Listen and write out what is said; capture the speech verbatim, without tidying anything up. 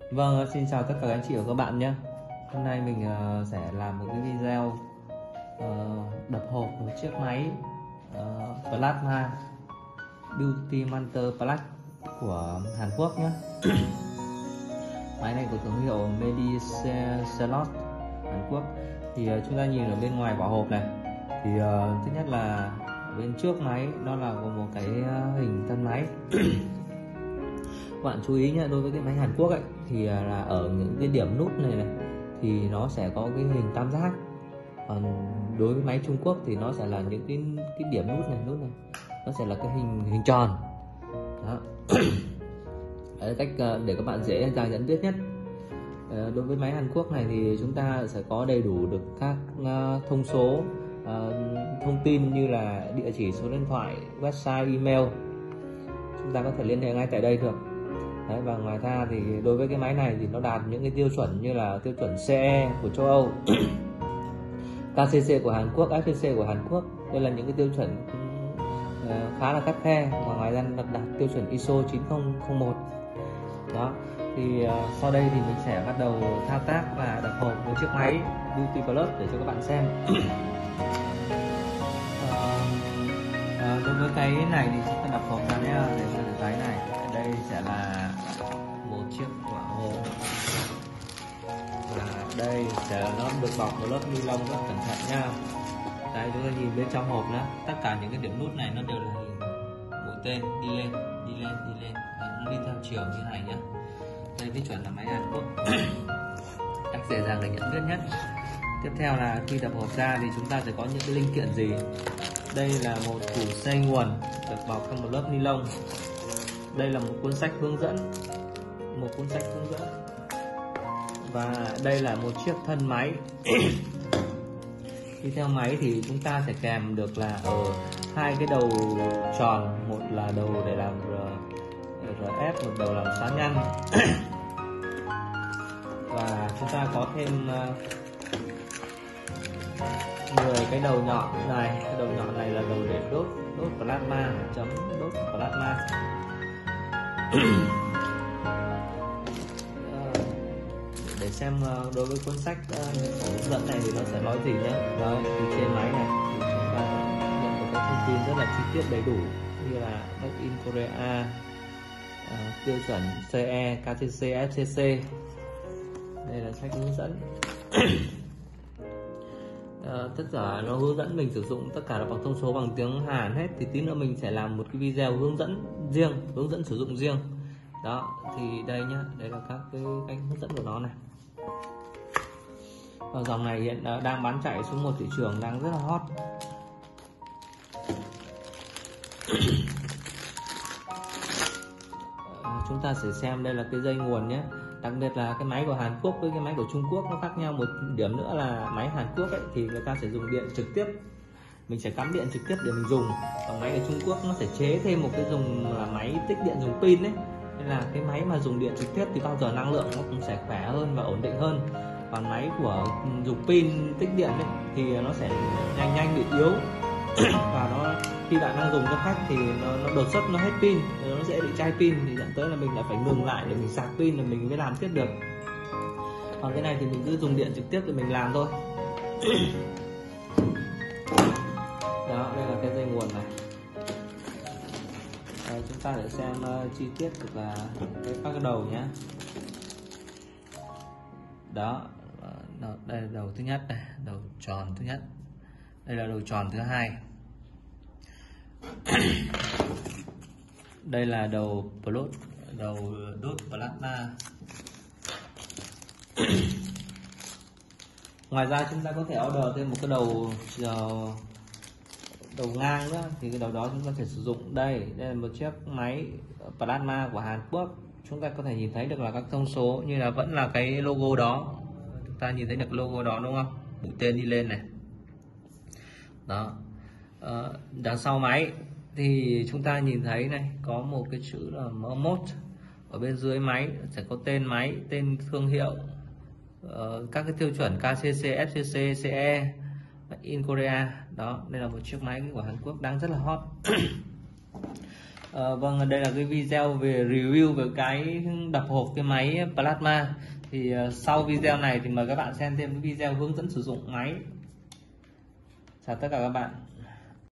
Vâng, xin chào tất cả các anh chị và các bạn nhé. Hôm nay mình uh, sẽ làm một cái video uh, đập hộp một chiếc máy uh, Plasma Beauty Mentor Plus của Hàn Quốc nhé. Máy này của thương hiệu Medicelot Hàn Quốc. Thì uh, chúng ta nhìn ở bên ngoài vỏ hộp này, thì uh, thứ nhất là bên trước máy nó là có một cái uh, hình thân máy. Các bạn chú ý nhé, đối với cái máy Hàn Quốc ấy thì là ở những cái điểm nút này này thì nó sẽ có cái hình tam giác, còn đối với máy Trung Quốc thì nó sẽ là những cái cái điểm nút này nút này nó sẽ là cái hình hình tròn đó. Đấy, cách để các bạn dễ dàng nhận biết nhất. Đối với máy Hàn Quốc này thì chúng ta sẽ có đầy đủ được các thông số, thông tin như là địa chỉ, số điện thoại, website, email, chúng ta có thể liên hệ ngay tại đây được. Đấy, và ngoài ra thì đối với cái máy này thì nó đạt những cái tiêu chuẩn như là tiêu chuẩn xê e của châu Âu, ca xê xê của Hàn Quốc, ép xê xê của Hàn Quốc. Đây là những cái tiêu chuẩn uh, khá là khắt khe, và ngoài ra đạt, đạt tiêu chuẩn i ét ô chín không không một. Đó, thì uh, sau đây thì mình sẽ bắt đầu thao tác và đập hộp với chiếc máy Beauty Plus để cho các bạn xem. uh, uh, đối với cái này thì chúng ta đập hộp ra nhé, để cho cái này đây sẽ là một chiếc vỏ hộp, và đây sẽ nó được bọc một lớp ni lông rất cẩn thận nha. Đấy, chúng ta nhìn bên trong hộp nữa, tất cả những cái điểm nút này nó đều là hình mũi tên đi lên đi lên đi lên, nó đi theo chiều như này nhé. Đây tiêu chuẩn là máy Hàn Quốc. Cách dễ dàng để nhận biết nhất. Tiếp theo là khi đập hộp ra thì chúng ta sẽ có những cái linh kiện gì. Đây là một củ xoay nguồn được bọc trong một lớp ni lông. Đây là một cuốn sách hướng dẫn, một cuốn sách hướng dẫn, và đây là một chiếc thân máy. Đi theo máy thì chúng ta sẽ kèm được là ở hai cái đầu tròn, một là đầu để làm rờ ép, một đầu làm sáng nhăn. Và chúng ta có thêm mười cái đầu nhọn này. Cái đầu nhọn này là đầu để đốt đốt plasma, chấm đốt plasma. Để xem đối với cuốn sách hướng dẫn này thì nó sẽ nói gì nhé. Đó, thì trên máy này thì chúng ta nhận được các thông tin rất là chi tiết đầy đủ, như là Made in Korea, uh, tiêu chuẩn xê e, ca xê xê, ép xê xê. Đây là sách hướng dẫn. Uh, tất cả nó hướng dẫn mình sử dụng tất cả là bằng thông số bằng tiếng Hàn hết. Thì tí nữa mình sẽ làm một cái video hướng dẫn riêng, hướng dẫn sử dụng riêng. Đó, thì đây nhá, đây là các cái cách hướng dẫn của nó này. Và dòng này hiện đang bán chạy xuống một thị trường đang rất là hot. Chúng ta sẽ xem đây là cái dây nguồn nhé. Đặc biệt là cái máy của Hàn Quốc với cái máy của Trung Quốc nó khác nhau một điểm nữa là máy Hàn Quốc ấy, thì người ta sẽ dùng điện trực tiếp, mình sẽ cắm điện trực tiếp để mình dùng. Còn máy của Trung Quốc nó sẽ chế thêm một cái dùng là máy tích điện dùng pin đấy, nên là cái máy mà dùng điện trực tiếp thì bao giờ năng lượng nó cũng sẽ khỏe hơn và ổn định hơn. Còn máy của dùng pin tích điện ấy, thì nó sẽ nhanh nhanh bị yếu. Và nó khi bạn đang dùng cho khách thì nó, nó đột xuất nó hết pin, nó dễ bị chai pin, thì dẫn tới là mình lại phải ngừng lại để mình sạc pin rồi mình mới làm tiếp được. Còn cái này thì mình cứ dùng điện trực tiếp để mình làm thôi. Đó, đây là cái dây nguồn này. Đây, chúng ta để xem uh, chi tiết được là cái các cái đầu nhé. Đó, uh, đây là đầu thứ nhất này, đầu tròn thứ nhất. Đây là đầu tròn thứ hai. Đây là đầu plot, đầu đốt plasma. Ngoài ra chúng ta có thể order thêm một cái đầu đầu ngang nữa, thì cái đầu đó chúng ta sẽ sử dụng đây. Đây là một chiếc máy plasma của Hàn Quốc. Chúng ta có thể nhìn thấy được là các thông số như là vẫn là cái logo đó. Chúng ta nhìn thấy được logo đó đúng không? Mũi tên đi lên này. Đó. Ờ, đằng sau máy thì chúng ta nhìn thấy này có một cái chữ là mode. Ở bên dưới máy sẽ có tên máy, tên thương hiệu, uh, các cái tiêu chuẩn ca xê xê, ép xê xê, xê e, Made in Korea. Đó, đây là một chiếc máy của Hàn Quốc đang rất là hot. Ờ, vâng, đây là cái video về review về cái đập hộp cái máy Plasma. Thì uh, sau video này thì mời các bạn xem thêm cái video hướng dẫn sử dụng máy. Chào tất cả các bạn.